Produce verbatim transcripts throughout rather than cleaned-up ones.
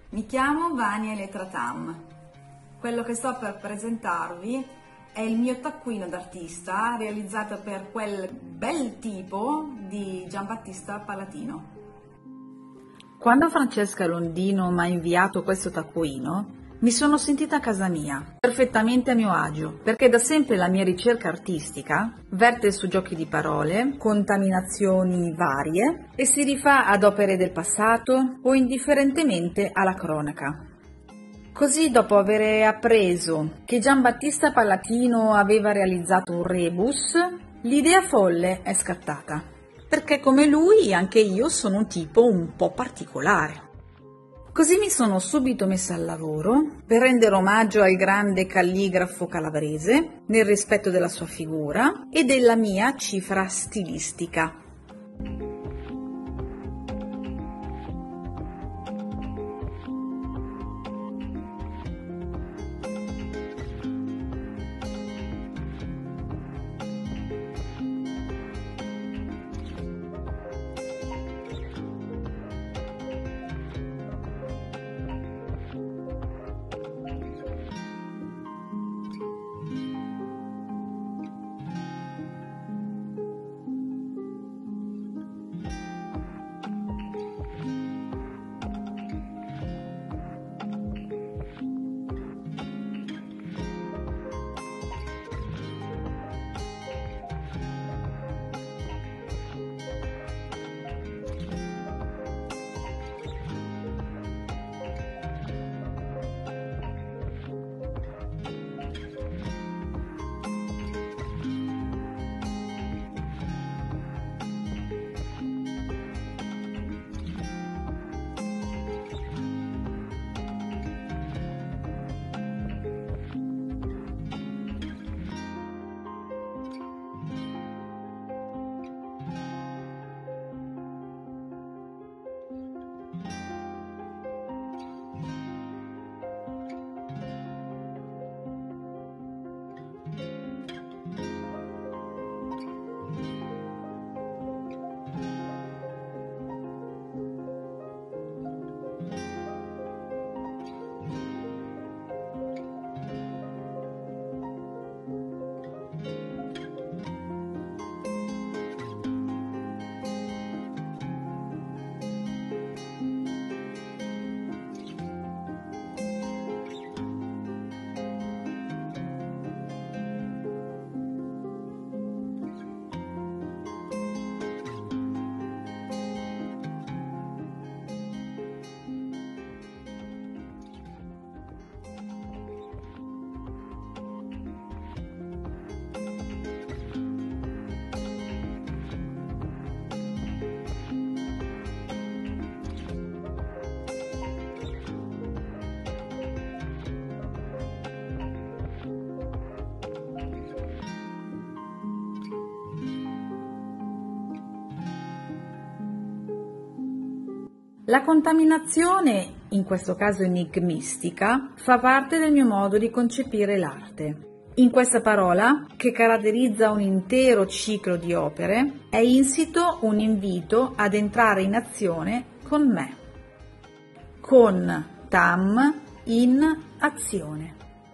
Mi chiamo Vania Elettra Tam. Quello che sto per presentarvi è il mio taccuino d'artista realizzato per quel bel tipo di Giambattista Palatino. Quando Francesca Londino mi ha inviato questo taccuino, mi sono sentita a casa mia, perfettamente a mio agio, perché da sempre la mia ricerca artistica verte su giochi di parole, contaminazioni varie e si rifà ad opere del passato o indifferentemente alla cronaca. Così, dopo aver appreso che Giambattista Palatino aveva realizzato un rebus, l'idea folle è scattata, perché come lui anche io sono un tipo un po' particolare. Così mi sono subito messa al lavoro per rendere omaggio al grande calligrafo calabrese nel rispetto della sua figura e della mia cifra stilistica. La contaminazione, in questo caso enigmistica, fa parte del mio modo di concepire l'arte. In questa parola, che caratterizza un intero ciclo di opere, è insito un invito ad entrare in azione con me, con Tam in azione.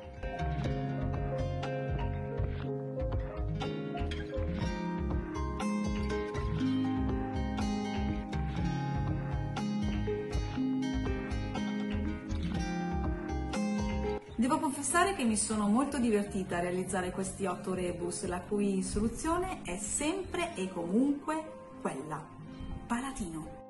Devo confessare che mi sono molto divertita a realizzare questi otto rebus, la cui soluzione è sempre e comunque quella: Palatino.